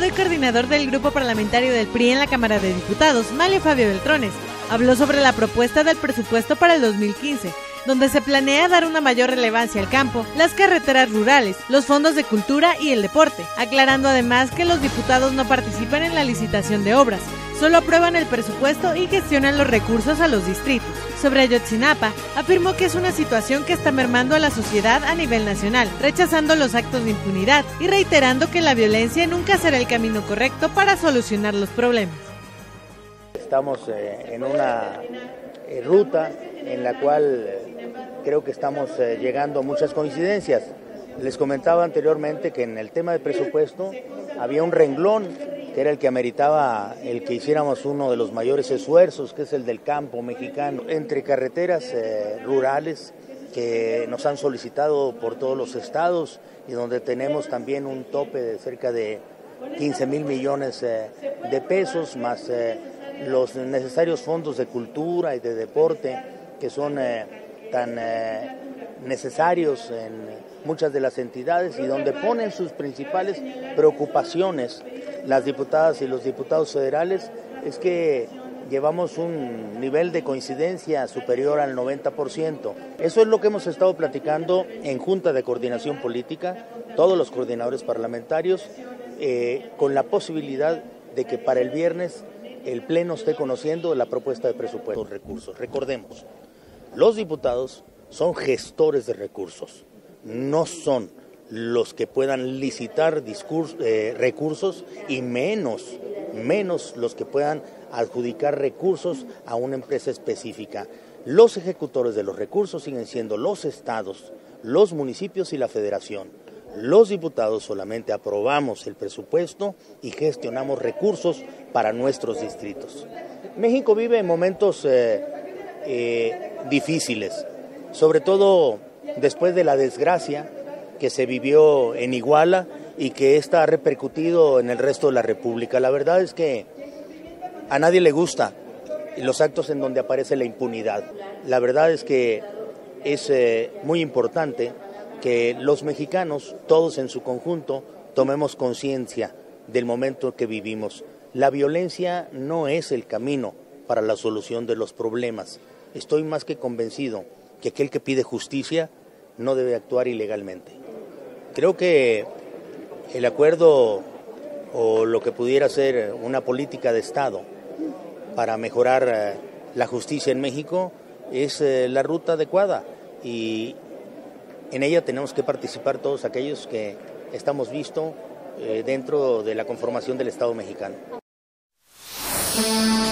diputado y coordinador del grupo parlamentario del PRI en la Cámara de Diputados, Mario Fabio Beltrones, habló sobre la propuesta del presupuesto para el 2015, donde se planea dar una mayor relevancia al campo, las carreteras rurales, los fondos de cultura y el deporte, aclarando además que los diputados no participan en la licitación de obras, solo aprueban el presupuesto y gestionan los recursos a los distritos. Sobre Ayotzinapa, afirmó que es una situación que está mermando a la sociedad a nivel nacional, rechazando los actos de impunidad y reiterando que la violencia nunca será el camino correcto para solucionar los problemas. Estamos en una ruta en la cual creo que estamos llegando a muchas coincidencias. Les comentaba anteriormente que en el tema de presupuesto había un renglón que era el que ameritaba el que hiciéramos uno de los mayores esfuerzos, que es el del campo mexicano, entre carreteras rurales que nos han solicitado por todos los estados y donde tenemos también un tope de cerca de 15,000 millones de pesos, más los necesarios fondos de cultura y de deporte que son tan necesarios en muchas de las entidades y donde ponen sus principales preocupaciones las diputadas y los diputados federales es que llevamos un nivel de coincidencia superior al 90%. Eso es lo que hemos estado platicando en Junta de Coordinación Política, todos los coordinadores parlamentarios, con la posibilidad de que para el viernes el Pleno esté conociendo la propuesta de presupuesto. Los recursos, recordemos, los diputados son gestores de recursos, no son los que puedan licitar recursos y menos los que puedan adjudicar recursos a una empresa específica. Los ejecutores de los recursos siguen siendo los estados, los municipios y la federación. Los diputados solamente aprobamos el presupuesto y gestionamos recursos para nuestros distritos. México vive momentos difíciles, sobre todo después de la desgracia que se vivió en Iguala y que esta ha repercutido en el resto de la República. La verdad es que a nadie le gusta los actos en donde aparece la impunidad. La verdad es que es muy importante que los mexicanos, todos en su conjunto, tomemos conciencia del momento que vivimos. La violencia no es el camino para la solución de los problemas. Estoy más que convencido que aquel que pide justicia no debe actuar ilegalmente. Creo que el acuerdo o lo que pudiera ser una política de Estado para mejorar la justicia en México es la ruta adecuada y en ella tenemos que participar todos aquellos que estamos vistos dentro de la conformación del Estado mexicano.